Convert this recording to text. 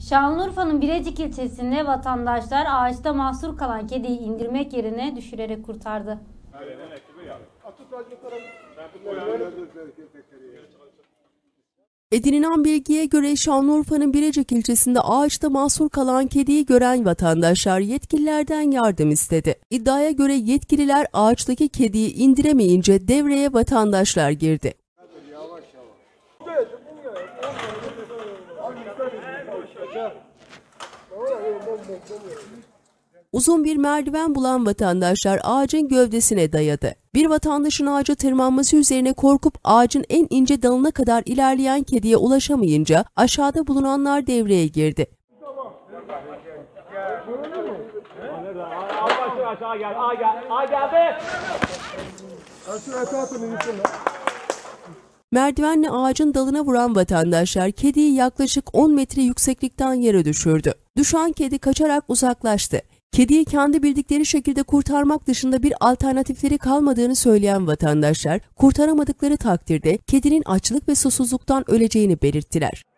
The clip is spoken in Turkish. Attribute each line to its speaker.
Speaker 1: Şanlıurfa'nın Birecik ilçesinde vatandaşlar ağaçta mahsur kalan kediyi indirmek yerine düşürerek kurtardı.
Speaker 2: Edinilen bilgiye göre Şanlıurfa'nın Birecik ilçesinde ağaçta mahsur kalan kediyi gören vatandaşlar yetkililerden yardım istedi. İddiaya göre yetkililer ağaçtaki kediyi indiremeyince devreye vatandaşlar girdi. Uzun bir merdiven bulan vatandaşlar ağacın gövdesine dayadı. Bir vatandaşın ağaca tırmanması üzerine korkup ağacın en ince dalına kadar ilerleyen kediye ulaşamayınca aşağıda bulunanlar devreye girdi. Merdivenle ağacın dalına vuran vatandaşlar kediyi yaklaşık 10 metre yükseklikten yere düşürdü. Düşen kedi kaçarak uzaklaştı. Kediyi kendi bildikleri şekilde kurtarmak dışında bir alternatifleri kalmadığını söyleyen vatandaşlar, kurtaramadıkları takdirde kedinin açlık ve susuzluktan öleceğini belirttiler.